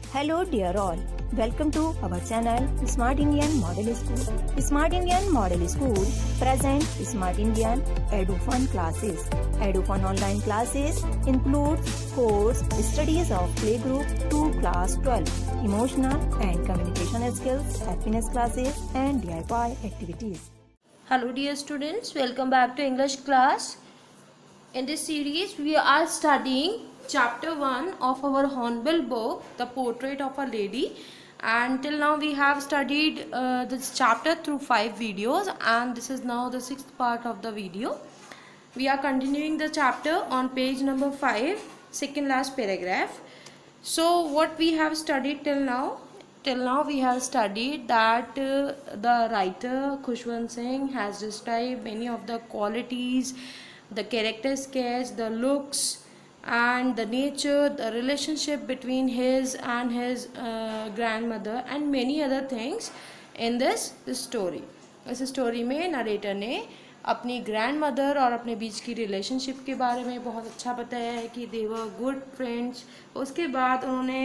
Hello dear all, welcome to our channel Smart Indian Model School. Smart Indian Model School present Smart Indian EduFun classes. EduFun online classes include course studies of playgroup to class 12, emotional and communication skills, happiness classes and DIY activities. Hello dear students, welcome back to English class. In this series we are studying chapter 1 of our Hornbill book, The Portrait of a Lady, and till now we have studied this chapter through 5 videos, and this is now the 6th part of the video. We are continuing the chapter on page number 5, second last paragraph. So what we have studied till now we have studied that the writer Khushwant Singh has described many of the qualities, the character sketch, the looks and the nature, the relationship between his and his grandmother and many other things in this story. इस story में narrator ने अपनी grandmother और अपने बीच की relationship के बारे में बहुत अच्छा बताया है कि दे वर गुड फ्रेंड्स. उसके बाद उन्होंने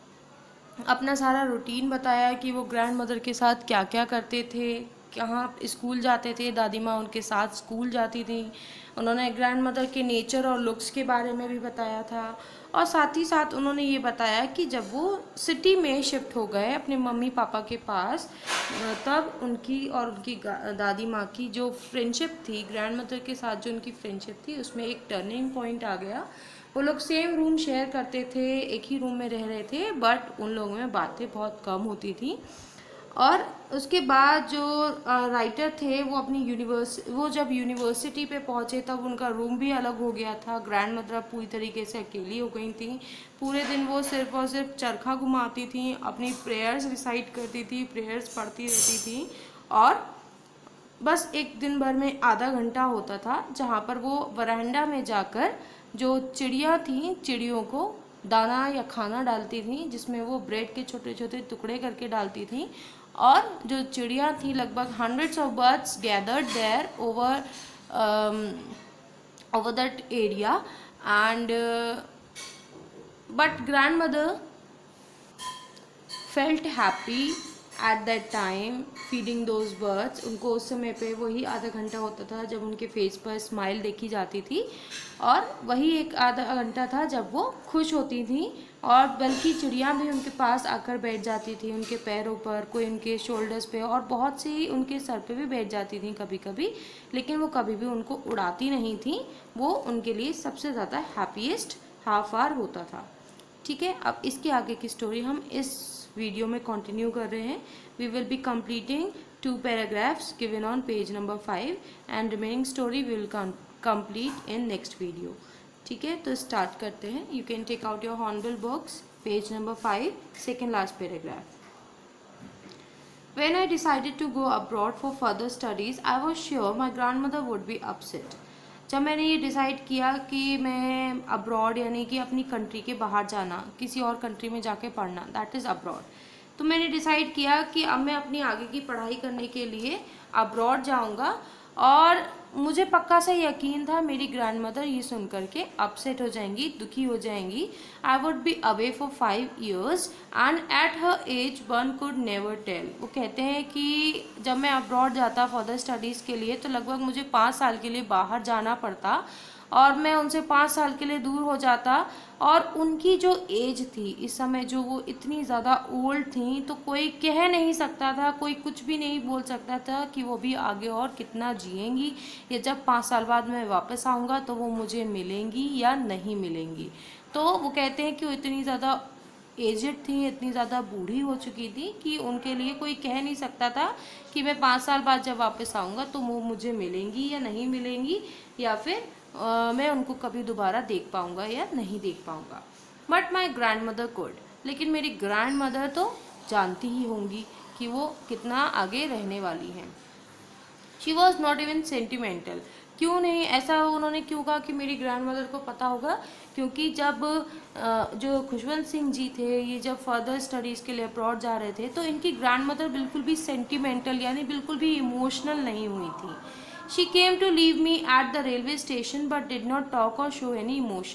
अपना सारा रूटीन बताया कि वो ग्रैंडमदर के साथ क्या क्या करते थे, कहाँ स्कूल जाते थे, दादी माँ उनके साथ स्कूल जाती थी. उन्होंने ग्रैंडमदर के नेचर और लुक्स के बारे में भी बताया था, और साथ ही साथ उन्होंने ये बताया कि जब वो सिटी में शिफ्ट हो गए अपने मम्मी पापा के पास, तब उनकी और उनकी दादी माँ की जो फ्रेंडशिप थी, ग्रैंडमदर के साथ जो उनकी फ्रेंडशिप थी, उसमें एक टर्निंग पॉइंट आ गया. वो लोग सेम रूम शेयर करते थे, एक ही रूम में रह रहे थे, बट उन लोगों में बातें बहुत कम होती थी. और उसके बाद जो राइटर थे वो जब यूनिवर्सिटी पे पहुँचे तब उनका रूम भी अलग हो गया था. ग्रैंडमदर पूरी तरीके से अकेली हो गई थी. पूरे दिन वो सिर्फ और सिर्फ चरखा घुमाती थी, अपनी प्रेयर्स रिसाइट करती थी, प्रेयर्स पढ़ती रहती थी, और बस एक दिन भर में आधा घंटा होता था जहाँ पर वो वरांडा में जाकर जो चिड़िया थी, चिड़ियों को दाना या खाना डालती थी, जिसमें वो ब्रेड के छोटे छोटे टुकड़े करके डालती थी. और जो चिड़िया थी, लगभग hundreds of birds gathered there over that area, and but grandmother felt happy at that time feeding those birds. उनको उस समय पे वही आधा घंटा होता था जब उनके फेस पर स्माइल देखी जाती थी, और वही एक आधा घंटा था जब वो खुश होती थी. और बल्कि चिड़िया भी उनके पास आकर बैठ जाती थी, उनके पैरों पर, कोई उनके शोल्डर्स पे, और बहुत सी उनके सर पे भी बैठ जाती थी कभी कभी, लेकिन वो कभी भी उनको उड़ाती नहीं थी. वो उनके लिए सबसे ज़्यादा हैप्पीएस्ट हाफ आवर होता था. ठीक है, अब इसके आगे की स्टोरी हम इस वीडियो में कंटिन्यू कर रहे हैं. We will be completing 2 paragraphs given on page number 5 and remaining story will complete in next video. ठीक है, तो स्टार्ट करते हैं. You can take out your Hornbill books, page number 5, second last paragraph. When I decided to go abroad for further studies, I was sure my grandmother would be upset. जब मैंने ये decide किया कि मैं abroad यानी कि अपनी country के बाहर जाना, किसी और कंट्री में जाके पढ़ना, दैट इज़ अब्रॉड, तो मैंने डिसाइड किया कि अब मैं अपनी आगे की पढ़ाई करने के लिए अब्रॉड जाऊंगा. और मुझे पक्का सा यकीन था मेरी ग्रैंडमदर ये सुन करके अपसेट हो जाएंगी, दुखी हो जाएंगी. I would be away for 5 years and at her age one could never tell. वो कहते हैं कि जब मैं अब्रॉड जाता फर्दर स्टडीज़ के लिए तो लगभग मुझे 5 साल के लिए बाहर जाना पड़ता, और मैं उनसे 5 साल के लिए दूर हो जाता. और उनकी जो एज थी इस समय, जो वो इतनी ज़्यादा ओल्ड थी, तो कोई कह नहीं सकता था, कोई कुछ भी नहीं बोल सकता था कि वो भी आगे और कितना जिएंगी, या जब 5 साल बाद मैं वापस आऊँगा तो वो मुझे मिलेंगी या नहीं मिलेंगी. तो वो कहते हैं कि वो इतनी ज़्यादा एजेड थी, इतनी ज़्यादा बूढ़ी हो चुकी थी कि उनके लिए कोई कह नहीं सकता था कि मैं 5 साल बाद जब वापस आऊँगा तो वो मुझे मिलेंगी या नहीं मिलेंगी, या फिर मैं उनको कभी दोबारा देख पाऊँगा या नहीं देख पाऊँगा. बट माई ग्रैंडमदर कुड, लेकिन मेरी ग्रैंडमदर तो जानती ही होंगी कि वो कितना आगे रहने वाली हैं. She was not even sentimental. क्यों नहीं, ऐसा उन्होंने क्यों कहा कि मेरी ग्रैंडमदर को पता होगा? क्योंकि जब जो खुशवंत सिंह जी थे, ये जब फर्दर स्टडीज़ के लिए अब्रॉड जा रहे थे, तो इनकी ग्रैंडमदर बिल्कुल भी सेंटिमेंटल यानी बिल्कुल भी इमोशनल नहीं हुई थी. She came to leave me at the railway station but did not talk or show any emotion.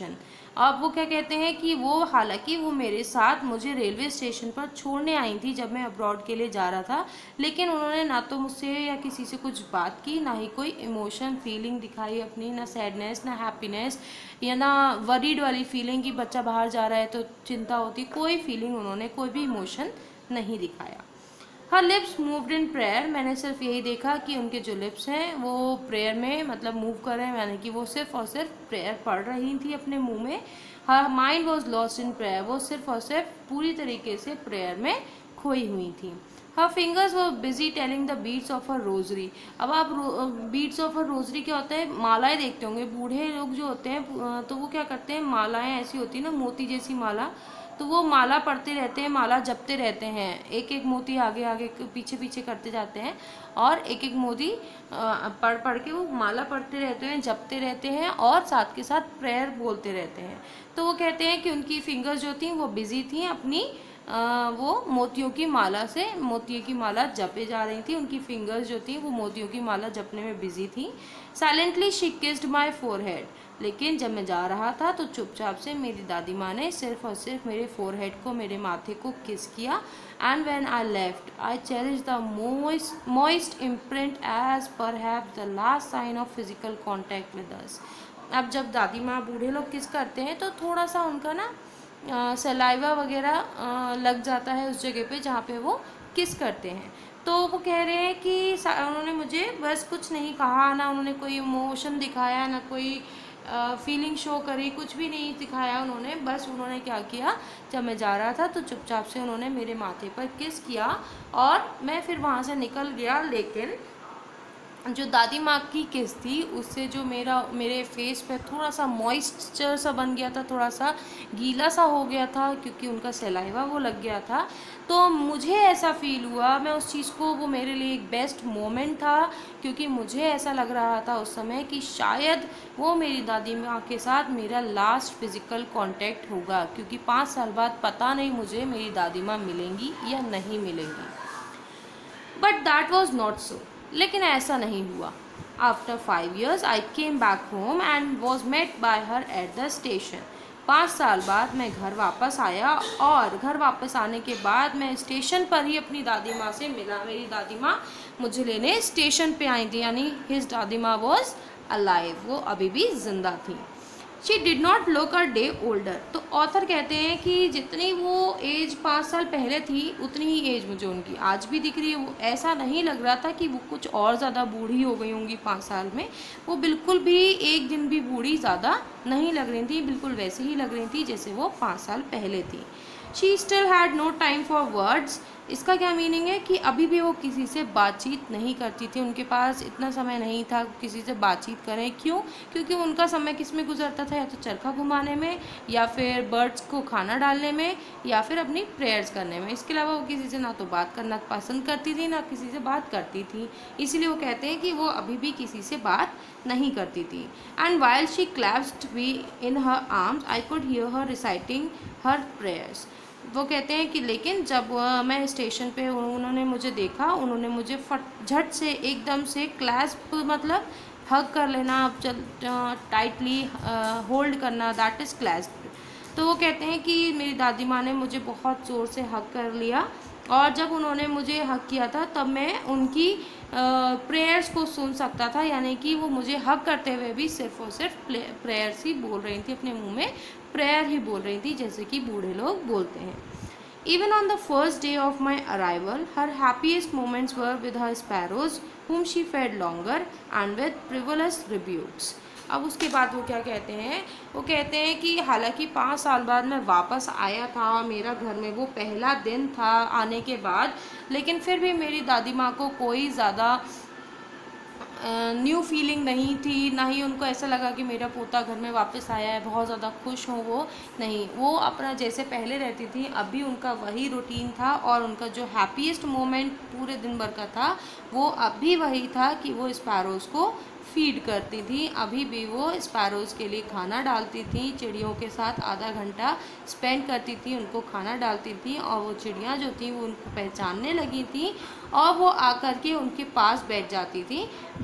अब वो क्या कहते हैं कि वो हालांकि वो मेरे साथ मुझे रेलवे स्टेशन पर छोड़ने आई थी जब मैं अब्रॉड के लिए जा रहा था, लेकिन उन्होंने ना तो मुझसे या किसी से कुछ बात की, ना ही कोई इमोशन फीलिंग दिखाई अपनी, ना सैडनेस ना हैप्पीनेस या ना वरीड वाली फीलिंग कि बच्चा बाहर जा रहा है तो चिंता होती, कोई फीलिंग उन्होंने, कोई भी इमोशन नहीं दिखाया। Her lips moved in prayer, मैंने सिर्फ यही देखा कि उनके जो लिप्स हैं वो प्रेयर में मतलब मूव कर रहे हैं, यानी कि वो सिर्फ और सिर्फ प्रेयर पढ़ रही थी अपने मुंह में। Her mind was lost in prayer, वो सिर्फ और सिर्फ पूरी तरीके से प्रेयर में खोई हुई थी। Her fingers were busy telling the beads of her rosary. अब आप बीट्स ऑफ हर रोजरी क्या होता है, मालाएं देखते होंगे बूढ़े लोग जो होते हैं, तो वो क्या करते हैं, मालाएं ऐसी होती है ना मोती जैसी माला, तो वो माला पढ़ते रहते हैं, माला जपते रहते हैं, एक एक मोती आगे आगे पीछे पीछे करते जाते हैं और एक एक मोती पढ़ पढ़ के वो माला पढ़ते रहते हैं, जपते रहते हैं और साथ के साथ प्रेयर बोलते रहते हैं। तो वो कहते हैं कि उनकी फिंगर्स जो थी वो बिजी थी अपनी वो मोतियों की माला से, मोतियों की माला जपे जा रही थी, उनकी फिंगर्स जो थी वो मोतियों की माला जपने में बिजी थी। Silently she kissed my forehead, लेकिन जब मैं जा रहा था तो चुपचाप से मेरी दादी माँ ने सिर्फ और सिर्फ मेरे फोरहेड को, मेरे माथे को किस किया। And when I left I cherish the moist imprint as perhaps the last sign of physical contact with us. अब जब दादी माँ बूढ़े लोग किस करते हैं तो थोड़ा सा उनका ना सलाइवा वगैरह लग जाता है उस जगह पे जहाँ पे वो किस करते हैं। तो वो कह रहे हैं कि उन्होंने मुझे बस कुछ नहीं कहा, ना उन्होंने कोई इमोशन दिखाया, ना कोई फीलिंग शो करी, कुछ भी नहीं दिखाया उन्होंने। बस उन्होंने क्या किया, जब मैं जा रहा था तो चुपचाप से उन्होंने मेरे माथे पर किस किया और मैं फिर वहाँ से निकल गया। लेकिन जो दादी माँ की किस थी उससे जो मेरे फेस पे थोड़ा सा मॉइस्चर सा बन गया था, थोड़ा सा गीला सा हो गया था क्योंकि उनका सलाइवा वो लग गया था। तो मुझे ऐसा फील हुआ, मैं उस चीज़ को, वो मेरे लिए एक बेस्ट मोमेंट था क्योंकि मुझे ऐसा लग रहा था उस समय कि शायद वो मेरी दादी माँ के साथ मेरा लास्ट फिज़िकल कांटेक्ट होगा, क्योंकि 5 साल बाद पता नहीं मुझे मेरी दादी माँ मिलेंगी या नहीं मिलेंगी। But that was not so, लेकिन ऐसा नहीं हुआ। After 5 years I came back home and was met by her at the station. 5 साल बाद मैं घर वापस आया और घर वापस आने के बाद मैं स्टेशन पर ही अपनी दादी माँ से मिला। मेरी दादी माँ मुझे लेने स्टेशन पे आई थी, यानी हिज दादी माँ वॉज अलाइव, वो अभी भी जिंदा थी। She did not look a day older. तो ऑथर कहते हैं कि जितनी वो एज 5 साल पहले थी उतनी ही एज मुझे उनकी आज भी दिख रही है। वो ऐसा नहीं लग रहा था कि वो कुछ और ज़्यादा बूढ़ी हो गई होंगी 5 साल में, वो बिल्कुल भी एक दिन भी बूढ़ी ज़्यादा नहीं लग रही थी, बिल्कुल वैसे ही लग रही थी जैसे वो 5 साल पहले थी। She still had no time for words. इसका क्या मीनिंग है कि अभी भी वो किसी से बातचीत नहीं करती थी, उनके पास इतना समय नहीं था किसी से बातचीत करें। क्यों? क्योंकि उनका समय किस में गुजरता था, या तो चरखा घुमाने में, या फिर बर्ड्स को खाना डालने में, या फिर अपनी प्रेयर्स करने में। इसके अलावा वो किसी से ना तो बात करना पसंद करती थी ना किसी से बात करती थी, इसीलिए वो कहते हैं कि वो अभी भी किसी से बात नहीं करती थी। And while she clasped me in her arms I could hear her reciting her prayers. वो कहते हैं कि लेकिन जब मैं स्टेशन पे, उन्होंने मुझे देखा, उन्होंने मुझे झट से एकदम से क्लैस्प मतलब हग कर लेना, टाइटली होल्ड करना, दैट इज़ क्लैस्प। तो वो कहते हैं कि मेरी दादी माँ ने मुझे बहुत ज़ोर से हग कर लिया और जब उन्होंने मुझे हग किया था तब मैं उनकी प्रेयर्स को सुन सकता था, यानी कि वो मुझे हग करते हुए भी सिर्फ और सिर्फ प्रेयर्स ही बोल रही थी, अपने मुंह में प्रेयर ही बोल रही थी जैसे कि बूढ़े लोग बोलते हैं। Even on the first day of my arrival, her happiest moments were with her sparrows, whom she fed longer, and with frivolous rebukes. अब उसके बाद वो क्या कहते हैं, वो कहते हैं कि हालांकि 5 साल बाद मैं वापस आया था, मेरा घर में वो पहला दिन था आने के बाद, लेकिन फिर भी मेरी दादी माँ को कोई ज़्यादा न्यू फीलिंग नहीं थी, ना ही उनको ऐसा लगा कि मेरा पोता घर में वापस आया है, बहुत ज़्यादा खुश हो वो नहीं। वो अपना जैसे पहले रहती थी अभी उनका वही रूटीन था और उनका जो हैप्पीएस्ट मोमेंट पूरे दिन भर का था वो अभी वही था कि वो स्पैरोज़ को फीड करती थी। अभी भी वो स्पैरोज़ के लिए खाना डालती थी, चिड़ियों के साथ आधा घंटा स्पेंड करती थी, उनको खाना डालती थी और वो चिड़ियाँ जो थी वो उनको पहचानने लगी थी और वो आकर के उनके पास बैठ जाती थी विथ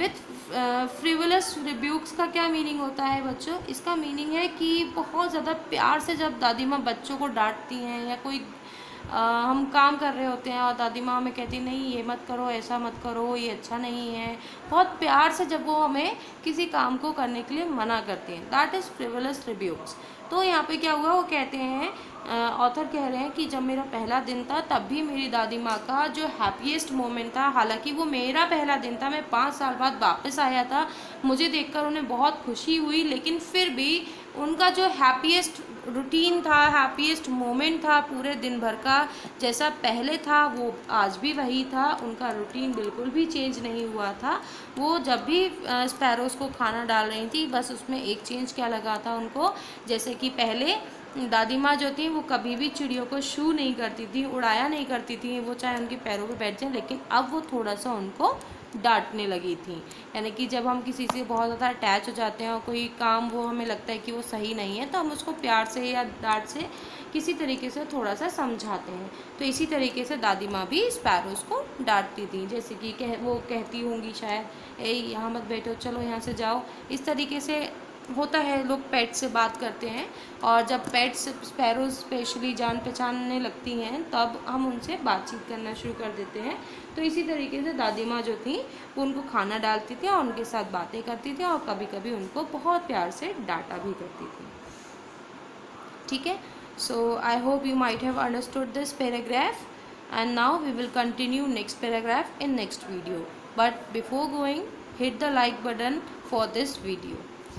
फ्रिवलस रिब्यूक्स का क्या मीनिंग होता है बच्चों? इसका मीनिंग है कि बहुत ज़्यादा प्यार से जब दादी माँ बच्चों को डांटती हैं या कोई हम काम कर रहे होते हैं और दादी माँ हमें कहती नहीं ये मत करो, ऐसा मत करो, ये अच्छा नहीं है, बहुत प्यार से जब वो हमें किसी काम को करने के लिए मना करती हैं, दैट इज़ फ्रिवलस रिब्यूक्स। तो यहाँ पे क्या हुआ, वो कहते हैं, ऑथर कह रहे हैं कि जब मेरा पहला दिन था तब भी मेरी दादी माँ का जो हैप्पीएस्ट मोमेंट था, हालांकि वो मेरा पहला दिन था, मैं 5 साल बाद वापस आया था, मुझे देखकर उन्हें बहुत खुशी हुई, लेकिन फिर भी उनका जो हैप्पीएस्ट रूटीन था, हैप्पीएस्ट मोमेंट था पूरे दिन भर का, जैसा पहले था वो आज भी वही था, उनका रूटीन बिल्कुल भी चेंज नहीं हुआ था। वो जब भी स्पैरोज़ को खाना डाल रही थी, बस उसमें एक चेंज क्या लगा था उनको, जैसे कि पहले दादी माँ जो थी वो कभी भी चिड़ियों को शू नहीं करती थी, उड़ाया नहीं करती थी, वो चाहे उनके पैरों पे बैठ जाए, लेकिन अब वो थोड़ा सा उनको डांटने लगी थी। यानी कि जब हम किसी से बहुत ज़्यादा अटैच हो जाते हैं और कोई काम वो हमें लगता है कि वो सही नहीं है, तो हम उसको प्यार से या डांट से किसी तरीके से थोड़ा सा समझाते हैं। तो इसी तरीके से दादी माँ भी स्पैरोज़ को डांटती थी, जैसे कि वो कहती होंगी शायद, ए यहाँ मत बैठो, चलो यहाँ से जाओ, इस तरीके से होता है। लोग पेट से बात करते हैं और जब पेट्स स्पैरोज स्पेशली जान पहचानने लगती हैं तब हम उनसे बातचीत करना शुरू कर देते हैं। तो इसी तरीके से दादी माँ जो थी वो उनको खाना डालती थी और उनके साथ बातें करती थी और कभी कभी उनको बहुत प्यार से डांटा भी करती थी। ठीक है, so I hope you might have understood this paragraph and now we will continue next paragraph in next video, but before going hit the like button for this video.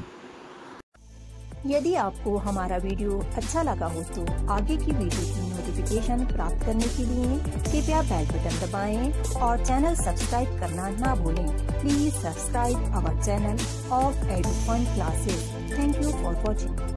यदि आपको हमारा वीडियो अच्छा लगा हो तो आगे की वीडियो की नोटिफिकेशन प्राप्त करने के लिए कृपया बेल बटन दबाएं और चैनल सब्सक्राइब करना ना भूलें। Please subscribe our channel of Edufun classes. Thank you for watching.